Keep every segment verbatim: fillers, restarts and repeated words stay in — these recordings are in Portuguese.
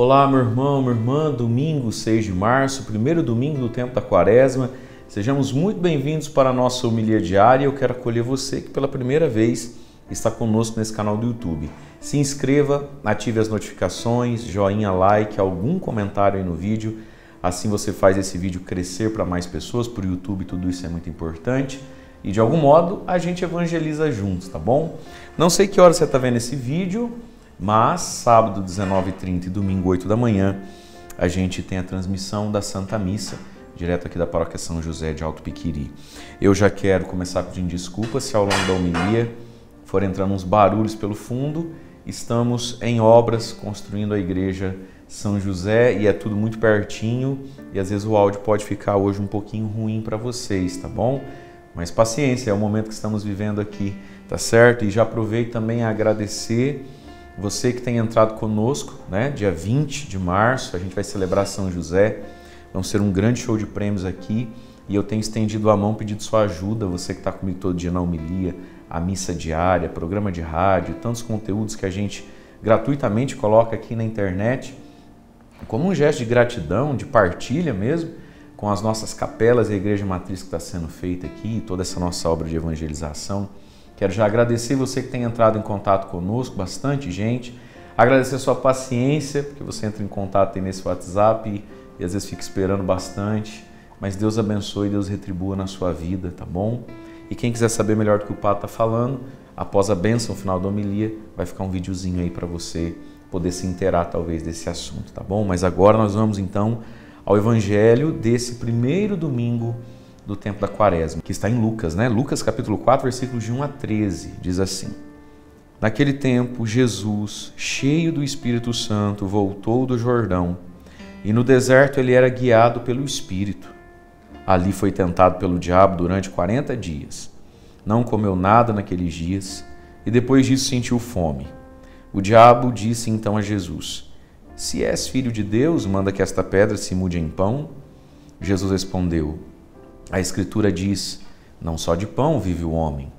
Olá, meu irmão, minha irmã, domingo seis de março, primeiro domingo do tempo da quaresma. Sejamos muito bem-vindos para a nossa homilia diária. Eu quero acolher você que pela primeira vez está conosco nesse canal do YouTube. Se inscreva, ative as notificações, joinha, like, algum comentário aí no vídeo. Assim você faz esse vídeo crescer para mais pessoas, por YouTube tudo isso é muito importante. E de algum modo a gente evangeliza juntos, tá bom? Não sei que hora você está vendo esse vídeo, mas sábado dezenove e trinta e domingo oito da manhã a gente tem a transmissão da Santa Missa, direto aqui da Paróquia São José de Alto Piquiri. Eu já quero começar pedindo desculpas se ao longo da homilia for entrando uns barulhos pelo fundo. Estamos em obras, construindo a igreja São José e é tudo muito pertinho e às vezes o áudio pode ficar hoje um pouquinho ruim para vocês, tá bom? Mas paciência, é o momento que estamos vivendo aqui, tá certo? E já aproveito também a agradecer você que tem entrado conosco, né? Dia vinte de março, a gente vai celebrar São José, vamos ter um grande show de prêmios aqui e eu tenho estendido a mão pedindo sua ajuda, você que está comigo todo dia na homilia, a missa diária, programa de rádio, tantos conteúdos que a gente gratuitamente coloca aqui na internet, como um gesto de gratidão, de partilha mesmo, com as nossas capelas e a igreja matriz que está sendo feita aqui, toda essa nossa obra de evangelização. Quero já agradecer você que tem entrado em contato conosco, bastante gente. Agradecer a sua paciência, porque você entra em contato aí nesse WhatsApp e, e às vezes fica esperando bastante. Mas Deus abençoe e Deus retribua na sua vida, tá bom? E quem quiser saber melhor do que o Padre está falando, após a bênção final da homilia, vai ficar um videozinho aí para você poder se inteirar talvez desse assunto, tá bom? Mas agora nós vamos então ao Evangelho desse primeiro domingo do tempo da quaresma, que está em Lucas, né? Lucas capítulo quatro, versículos de um a treze, diz assim: Naquele tempo, Jesus, cheio do Espírito Santo, voltou do Jordão, e no deserto ele era guiado pelo Espírito. Ali foi tentado pelo diabo durante quarenta dias. Não comeu nada naqueles dias, e depois disso sentiu fome. O diabo disse então a Jesus: Se és filho de Deus, manda que esta pedra se mude em pão. Jesus respondeu: A Escritura diz, não só de pão vive o homem.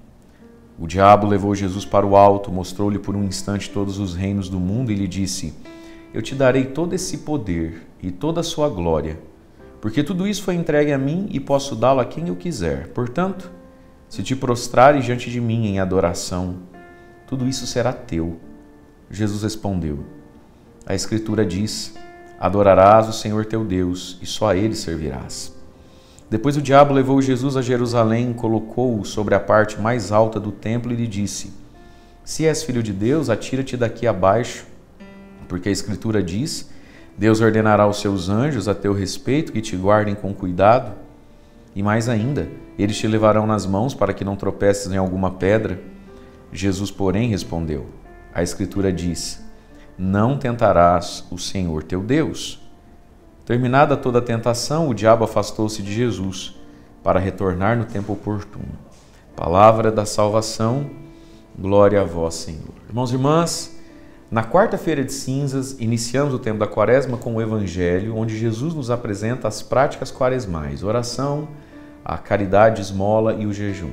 O diabo levou Jesus para o alto, mostrou-lhe por um instante todos os reinos do mundo e lhe disse: Eu te darei todo esse poder e toda a sua glória, porque tudo isso foi entregue a mim e posso dá-lo a quem eu quiser. Portanto, se te prostrares diante de mim em adoração, tudo isso será teu. Jesus respondeu: A Escritura diz, adorarás o Senhor teu Deus e só a Ele servirás. Depois o diabo levou Jesus a Jerusalém, colocou-o sobre a parte mais alta do templo e lhe disse: Se és filho de Deus, atira-te daqui abaixo, porque a Escritura diz, Deus ordenará aos seus anjos a teu respeito que te guardem com cuidado. E mais ainda, eles te levarão nas mãos para que não tropeces em alguma pedra. Jesus, porém, respondeu: A Escritura diz, não tentarás o Senhor teu Deus. Terminada toda a tentação, o diabo afastou-se de Jesus para retornar no tempo oportuno. Palavra da salvação, glória a vós, Senhor. Irmãos e irmãs, na quarta-feira de cinzas, iniciamos o tempo da quaresma com o Evangelho, onde Jesus nos apresenta as práticas quaresmais, oração, a caridade, esmola e o jejum.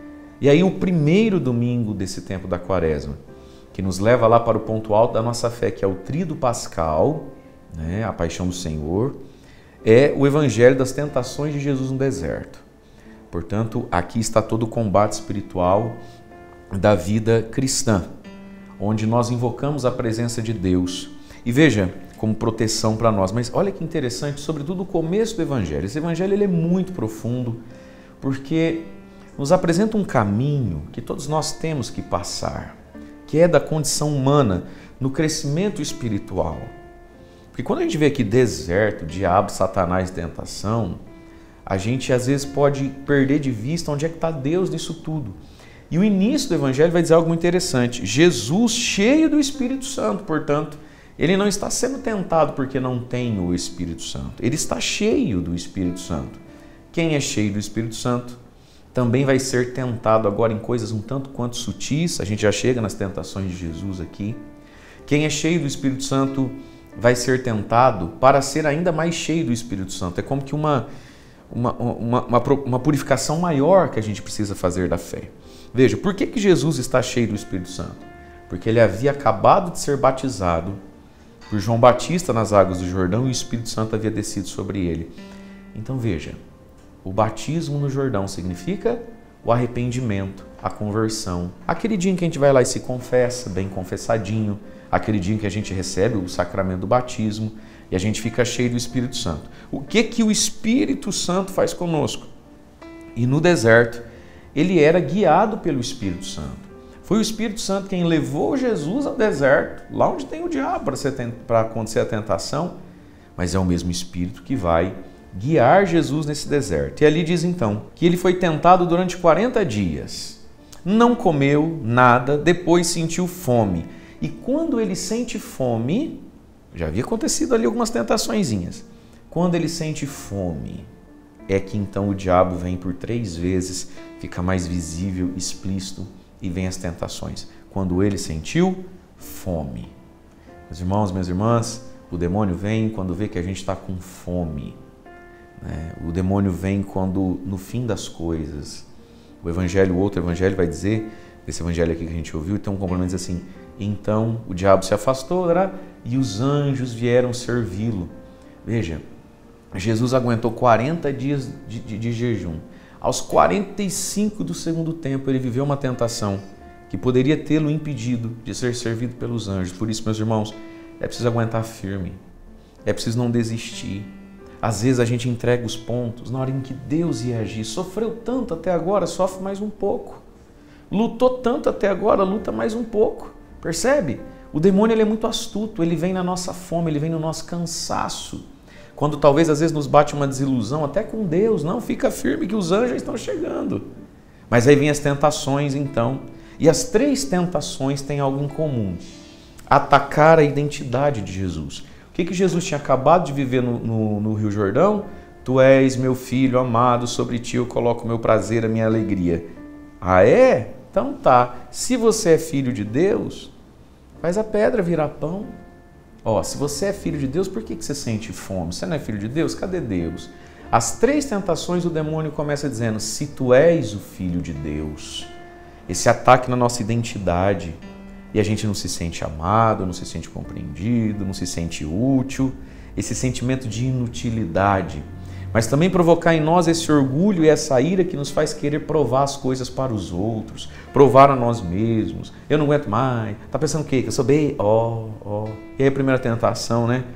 E aí o primeiro domingo desse tempo da quaresma, que nos leva lá para o ponto alto da nossa fé, que é o Tríduo Pascal, né, a paixão do Senhor, é o Evangelho das tentações de Jesus no deserto. Portanto, aqui está todo o combate espiritual da vida cristã, onde nós invocamos a presença de Deus. E veja, como proteção para nós. Mas olha que interessante, sobretudo o começo do Evangelho. Esse Evangelho ele é muito profundo, porque nos apresenta um caminho que todos nós temos que passar, que é da condição humana no crescimento espiritual. Porque quando a gente vê aqui deserto, diabo, satanás, tentação, a gente às vezes pode perder de vista onde é que está Deus nisso tudo. E o início do Evangelho vai dizer algo muito interessante. Jesus, cheio do Espírito Santo, portanto, ele não está sendo tentado porque não tem o Espírito Santo. Ele está cheio do Espírito Santo. Quem é cheio do Espírito Santo também vai ser tentado agora em coisas um tanto quanto sutis. A gente já chega nas tentações de Jesus aqui. Quem é cheio do Espírito Santo vai ser tentado para ser ainda mais cheio do Espírito Santo. É como que uma, uma, uma, uma, uma purificação maior que a gente precisa fazer da fé. Veja, por que que Jesus está cheio do Espírito Santo? Porque ele havia acabado de ser batizado por João Batista nas águas do Jordão e o Espírito Santo havia descido sobre ele. Então veja, o batismo no Jordão significa o arrependimento, a conversão. Aquele dia em que a gente vai lá e se confessa, bem confessadinho, aquele dia em que a gente recebe o sacramento do batismo e a gente fica cheio do Espírito Santo. O que que o Espírito Santo faz conosco? E no deserto, ele era guiado pelo Espírito Santo. Foi o Espírito Santo quem levou Jesus ao deserto, lá onde tem o diabo para acontecer a tentação, mas é o mesmo Espírito que vai guiar Jesus nesse deserto. E ali diz então que ele foi tentado durante quarenta dias, não comeu nada, depois sentiu fome. E quando ele sente fome, já havia acontecido ali algumas tentaçõezinhas, quando ele sente fome, é que então o diabo vem por três vezes, fica mais visível, explícito, e vem as tentações. Quando ele sentiu fome. Meus irmãos, minhas irmãs, o demônio vem quando vê que a gente está com fome. Né? O demônio vem quando, no fim das coisas, o evangelho, o outro evangelho vai dizer, esse evangelho aqui que a gente ouviu, tem um complemento assim, então o diabo se afastou e os anjos vieram servi-lo. Veja, Jesus aguentou quarenta dias de, de, de jejum. Aos quarenta e cinco do segundo tempo, ele viveu uma tentação que poderia tê-lo impedido de ser servido pelos anjos. Por isso, meus irmãos, é preciso aguentar firme, é preciso não desistir. Às vezes a gente entrega os pontos na hora em que Deus ia agir. Sofreu tanto até agora, sofre mais um pouco. Lutou tanto até agora, luta mais um pouco. Percebe? O demônio ele é muito astuto, ele vem na nossa fome, ele vem no nosso cansaço. Quando talvez às vezes nos bate uma desilusão, até com Deus, não, fica firme que os anjos estão chegando. Mas aí vem as tentações então, e as três tentações têm algo em comum, atacar a identidade de Jesus. O que que Jesus tinha acabado de viver no, no, no Rio Jordão? Tu és meu filho amado, sobre ti eu coloco o meu prazer, a minha alegria. Ah é? Então tá, se você é filho de Deus, faz a pedra virar pão. Ó, se você é filho de Deus, por que que você sente fome? Você não é filho de Deus? Cadê Deus? As três tentações o demônio começa dizendo, se tu és o filho de Deus. Esse ataque na nossa identidade. E a gente não se sente amado, não se sente compreendido, não se sente útil. Esse sentimento de inutilidade. Mas também provocar em nós esse orgulho e essa ira que nos faz querer provar as coisas para os outros, provar a nós mesmos. Eu não aguento mais. Tá pensando o quê? Que eu sou bem? Ó, ó. E aí a primeira tentação, né?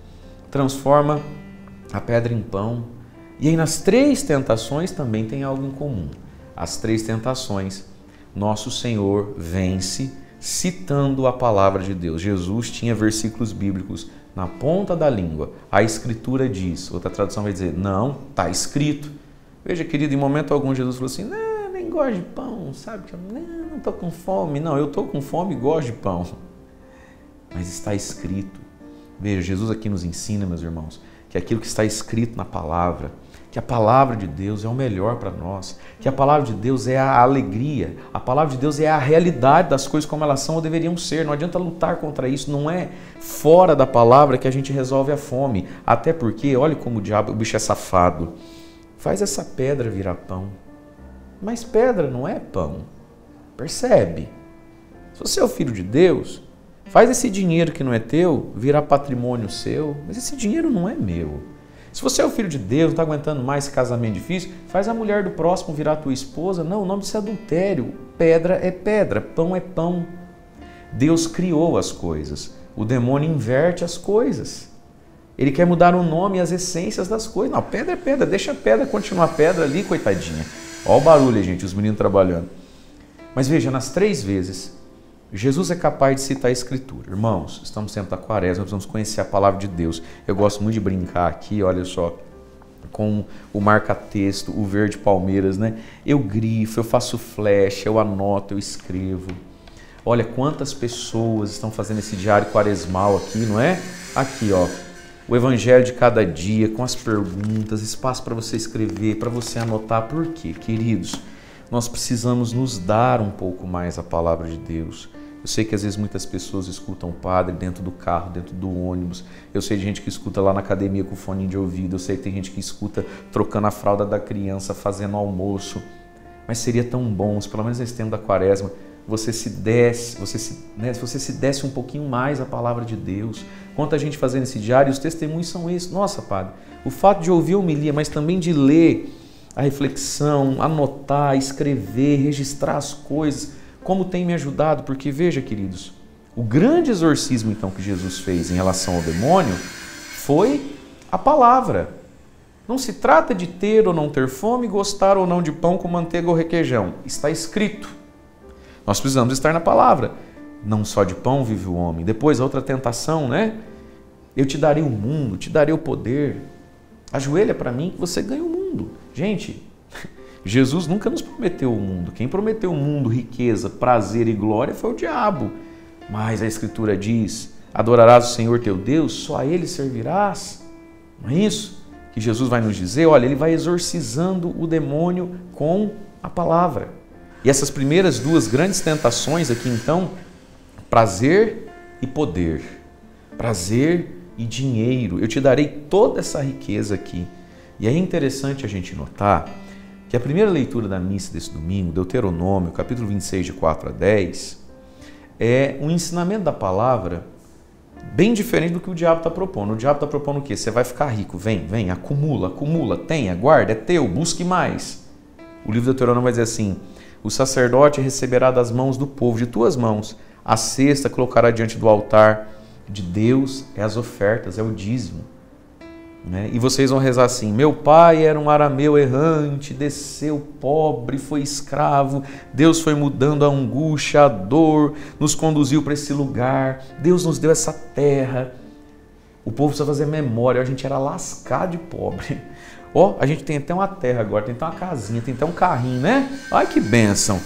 Transforma a pedra em pão. E aí nas três tentações também tem algo em comum. As três tentações, nosso Senhor vence citando a palavra de Deus. Jesus tinha versículos bíblicos na ponta da língua. A Escritura diz, outra tradução vai dizer, não, está escrito. Veja, querido, em momento algum Jesus falou assim, não, nem gosto de pão, sabe? Não, não estou com fome. Não, eu estou com fome e gosto de pão. Mas está escrito. Veja, Jesus aqui nos ensina, meus irmãos, que aquilo que está escrito na palavra, que a palavra de Deus é o melhor para nós, que a palavra de Deus é a alegria, a palavra de Deus é a realidade das coisas como elas são ou deveriam ser. Não adianta lutar contra isso, não é fora da palavra que a gente resolve a fome. Até porque, olha como o diabo, o bicho é safado, faz essa pedra virar pão. Mas pedra não é pão, percebe? Se você é o filho de Deus, faz esse dinheiro que não é teu virar patrimônio seu, mas esse dinheiro não é meu. Se você é o filho de Deus, não está aguentando mais esse casamento difícil, faz a mulher do próximo virar tua esposa. Não, o nome disso é adultério. Pedra é pedra, pão é pão. Deus criou as coisas. O demônio inverte as coisas. Ele quer mudar o nome e as essências das coisas. Não, pedra é pedra, deixa a pedra continuar pedra ali, coitadinha. Olha o barulho, gente, os meninos trabalhando. Mas veja, nas três vezes, Jesus é capaz de citar a Escritura. Irmãos, estamos sempre da quaresma, nós precisamos conhecer a palavra de Deus. Eu gosto muito de brincar aqui, olha só, com o marca-texto, o verde Palmeiras, né? Eu grifo, eu faço flecha, eu anoto, eu escrevo. Olha quantas pessoas estão fazendo esse diário quaresmal aqui, não é? Aqui, ó, o evangelho de cada dia, com as perguntas, espaço para você escrever, para você anotar. Por quê, queridos? Nós precisamos nos dar um pouco mais a palavra de Deus. Eu sei que às vezes muitas pessoas escutam o padre dentro do carro, dentro do ônibus. Eu sei de gente que escuta lá na academia com fone de ouvido. Eu sei que tem gente que escuta trocando a fralda da criança, fazendo almoço. Mas seria tão bom, se pelo menos nesse tempo da quaresma, você se desse, você se, né, se você se desse um pouquinho mais à palavra de Deus. Quanta gente fazendo esse diário, os testemunhos são esses. Nossa, padre, o fato de ouvir a homilia, mas também de ler a reflexão, anotar, escrever, registrar as coisas, como tem me ajudado, porque veja, queridos, o grande exorcismo então que Jesus fez em relação ao demônio foi a palavra. Não se trata de ter ou não ter fome, gostar ou não de pão com manteiga ou requeijão. Está escrito. Nós precisamos estar na palavra. Não só de pão vive o homem. Depois, a outra tentação, né? Eu te darei o mundo, te darei o poder. Ajoelha para mim que você ganha o mundo. Gente, Jesus nunca nos prometeu o mundo. Quem prometeu o mundo, riqueza, prazer e glória foi o diabo. Mas a Escritura diz, adorarás o Senhor teu Deus, só a Ele servirás. Não é isso que Jesus vai nos dizer? Olha, Ele vai exorcizando o demônio com a palavra. E essas primeiras duas grandes tentações aqui, então, prazer e poder, prazer e dinheiro. Eu te darei toda essa riqueza aqui. E é interessante a gente notar que a primeira leitura da missa desse domingo, Deuteronômio, capítulo vinte e seis, de quatro a dez, é um ensinamento da palavra bem diferente do que o diabo está propondo. O diabo está propondo o quê? Você vai ficar rico, vem, vem, acumula, acumula, tenha, guarda, é teu, busque mais. O livro do Deuteronômio vai dizer assim, o sacerdote receberá das mãos do povo, de tuas mãos, a cesta colocará diante do altar de Deus, é as ofertas, é o dízimo. Né? E vocês vão rezar assim, meu pai era um arameu errante, desceu pobre, foi escravo, Deus foi mudando a angústia, a dor, nos conduziu para esse lugar, Deus nos deu essa terra. O povo precisa fazer memória, a gente era lascado de pobre. Ó, oh, a gente tem até uma terra agora, tem até uma casinha, tem até um carrinho, né? Ai, que bênção!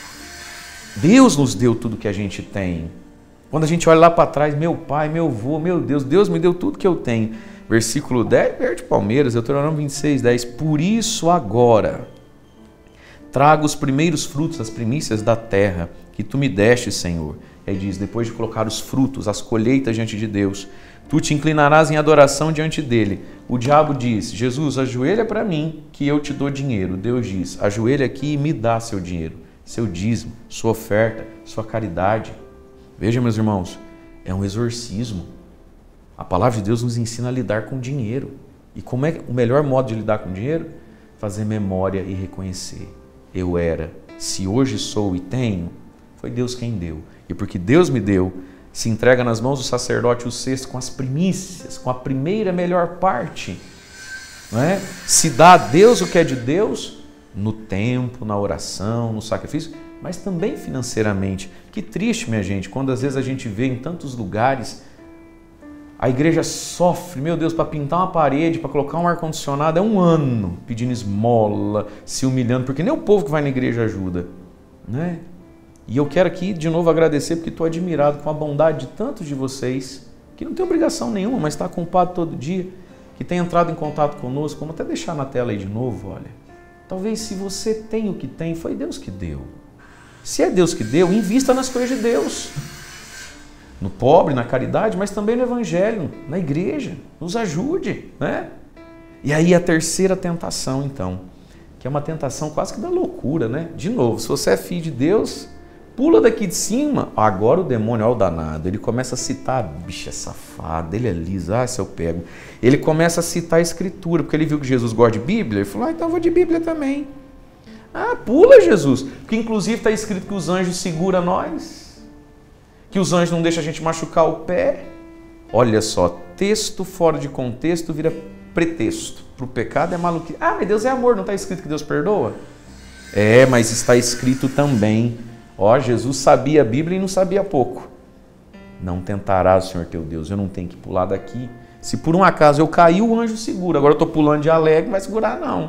Deus nos deu tudo que a gente tem. Quando a gente olha lá para trás, meu pai, meu avô, meu Deus, Deus me deu tudo que eu tenho. Versículo dez, verde Palmeiras, Deuteronômio vinte e seis, dez. Por isso agora, traga os primeiros frutos, as primícias da terra, que tu me deste, Senhor. Aí diz, depois de colocar os frutos, as colheitas diante de Deus, tu te inclinarás em adoração diante dele. O diabo diz, Jesus, ajoelha para mim que eu te dou dinheiro. Deus diz, ajoelha aqui e me dá seu dinheiro, seu dízimo, sua oferta, sua caridade. Veja, meus irmãos, é um exorcismo. A palavra de Deus nos ensina a lidar com dinheiro. E como é o melhor modo de lidar com dinheiro? Fazer memória e reconhecer. Eu era, se hoje sou e tenho, foi Deus quem deu. E porque Deus me deu, se entrega nas mãos do sacerdote o cesto com as primícias, com a primeira melhor parte. Não é? Se dá a Deus o que é de Deus, no tempo, na oração, no sacrifício, mas também financeiramente. Que triste, minha gente, quando às vezes a gente vê em tantos lugares, a igreja sofre, meu Deus, para pintar uma parede, para colocar um ar-condicionado, é um ano pedindo esmola, se humilhando, porque nem o povo que vai na igreja ajuda. Né? E eu quero aqui de novo agradecer, porque estou admirado com a bondade de tantos de vocês, que não tem obrigação nenhuma, mas está culpado todo dia, que tem entrado em contato conosco. Vamos até deixar na tela aí de novo, olha. Talvez se você tem o que tem, foi Deus que deu. Se é Deus que deu, invista nas coisas de Deus. No pobre, na caridade, mas também no evangelho, na igreja. Nos ajude, né? E aí a terceira tentação, então, que é uma tentação quase que da loucura, né? De novo, se você é filho de Deus, pula daqui de cima. Agora o demônio, olha o danado, ele começa a citar, a bicha é safada, ele é liso, ah, se eu pego. Ele começa a citar a escritura, porque ele viu que Jesus gosta de Bíblia, ele falou, ah, então eu vou de Bíblia também. Ah, pula, Jesus, porque inclusive está escrito que os anjos seguram nós, que os anjos não deixam a gente machucar o pé. Olha só, texto fora de contexto vira pretexto. Para o pecado é maluquice. Ah, mas Deus é amor, não está escrito que Deus perdoa? É, mas está escrito também. Ó, Jesus sabia a Bíblia e não sabia pouco. Não tentarás o Senhor teu Deus, eu não tenho que pular daqui. Se por um acaso eu cair, o anjo segura. Agora eu estou pulando de alegre, não vai segurar não.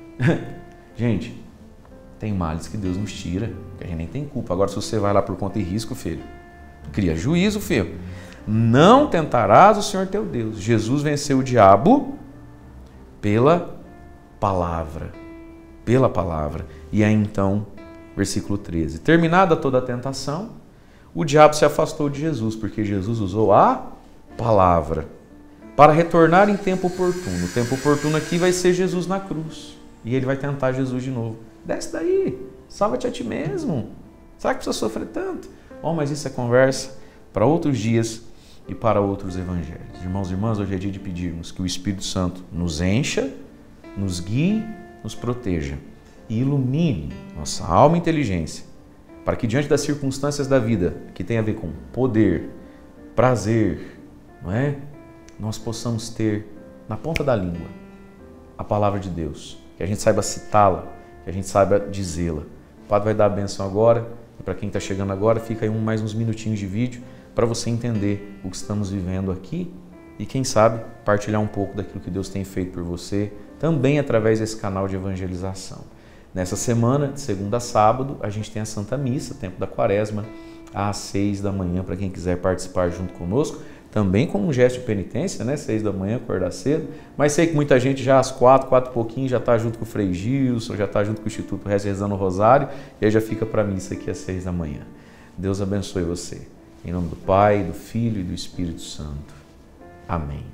Gente, tem males que Deus nos tira, que a gente nem tem culpa. Agora se você vai lá por conta e risco, filho, cria juízo, filho. Não tentarás o Senhor teu Deus. Jesus venceu o diabo pela palavra. Pela palavra. E aí então, versículo treze. Terminada toda a tentação, o diabo se afastou de Jesus, porque Jesus usou a palavra para retornar em tempo oportuno. O tempo oportuno aqui vai ser Jesus na cruz. E ele vai tentar Jesus de novo. Desce daí, salva-te a ti mesmo. Será que precisa sofrer tanto? Bom, mas isso é conversa para outros dias e para outros evangelhos. Irmãos e irmãs, hoje é dia de pedirmos que o Espírito Santo nos encha, nos guie, nos proteja e ilumine nossa alma e inteligência, para que diante das circunstâncias da vida, que tem a ver com poder, prazer, não é? Nós possamos ter na ponta da língua a palavra de Deus, que a gente saiba citá-la, que a gente saiba dizê-la. O Padre vai dar a bênção agora, e para quem está chegando agora, fica aí um, mais uns minutinhos de vídeo para você entender o que estamos vivendo aqui e, quem sabe, partilhar um pouco daquilo que Deus tem feito por você, também através desse canal de evangelização. Nessa semana, de segunda a sábado, a gente tem a Santa Missa, tempo da Quaresma, às seis da manhã, para quem quiser participar junto conosco. Também como um gesto de penitência, né? Seis da manhã, acordar cedo. Mas sei que muita gente já às quatro, quatro e pouquinho, já está junto com o Frei Gilson, já está junto com o Instituto rezando o Rosário, e aí já fica para a missa aqui às seis da manhã. Deus abençoe você. Em nome do Pai, do Filho e do Espírito Santo. Amém.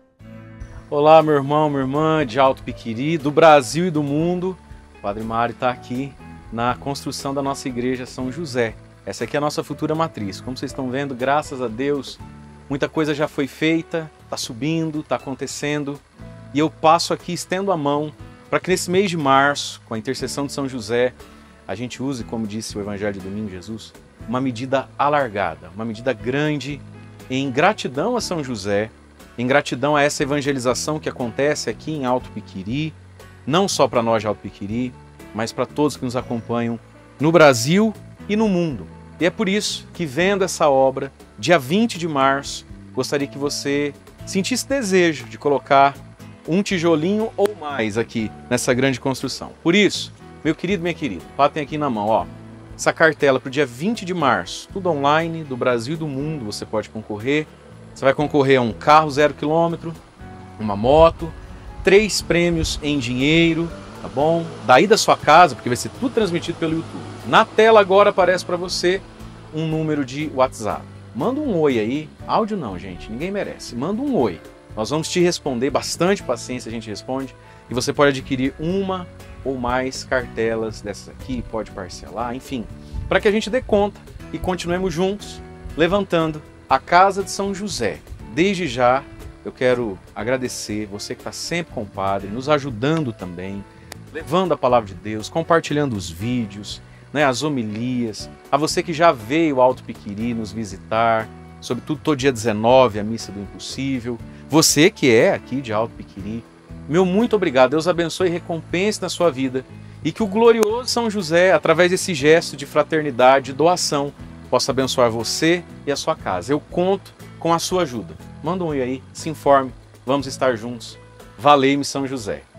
Olá, meu irmão, minha irmã de Alto Piquiri, do Brasil e do mundo. O Padre Mário está aqui na construção da nossa igreja São José. Essa aqui é a nossa futura matriz. Como vocês estão vendo, graças a Deus, muita coisa já foi feita, está subindo, está acontecendo. E eu passo aqui, estendo a mão, para que nesse mês de março, com a intercessão de São José, a gente use, como disse o Evangelho de Domingo Jesus, uma medida alargada, uma medida grande, em gratidão a São José, em gratidão a essa evangelização que acontece aqui em Alto Piquiri, não só para nós de Alto Piquiri, mas para todos que nos acompanham no Brasil e no mundo. E é por isso que, vendo essa obra, dia vinte de março, gostaria que você sentisse desejo de colocar um tijolinho ou mais aqui nessa grande construção. Por isso, meu querido, minha querida, Pá, tem aqui na mão, ó, essa cartela para o dia vinte de março, tudo online, do Brasil e do mundo, você pode concorrer. Você vai concorrer a um carro zero quilômetro, uma moto, três prêmios em dinheiro, tá bom? Daí da sua casa, porque vai ser tudo transmitido pelo YouTube. Na tela agora aparece para você um número de WhatsApp. Manda um oi aí, áudio não, gente, ninguém merece. Manda um oi, nós vamos te responder, bastante paciência a gente responde, e você pode adquirir uma ou mais cartelas dessas aqui, pode parcelar, enfim, para que a gente dê conta e continuemos juntos, levantando a Casa de São José. Desde já, eu quero agradecer você que está sempre com o Padre, nos ajudando também, levando a Palavra de Deus, compartilhando os vídeos, né, as homilias, a você que já veio ao Alto Piquiri nos visitar, sobretudo todo dia dezenove, a Missa do Impossível, você que é aqui de Alto Piquiri, meu muito obrigado, Deus abençoe e recompense na sua vida, e que o glorioso São José, através desse gesto de fraternidade, de doação, possa abençoar você e a sua casa. Eu conto com a sua ajuda. Manda um oi aí, se informe, vamos estar juntos. Valei-me São José.